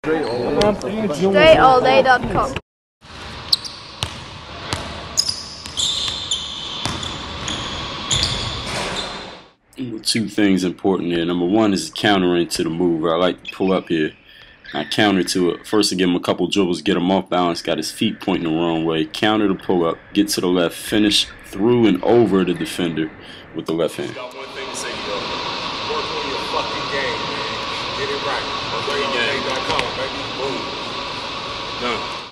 StrayAllDay.com. Two things important here. Number one is countering to the move. Where I like to pull up here. I counter to it. First, I give him a couple dribbles, get him off balance, got his feet pointing the wrong way. Counter to pull up, get to the left, finish through and over the defender with the left hand. Got one thing to say, yo. Work on your fucking game, man. Get it right. StrayAllDay.com, baby. Boom. Done.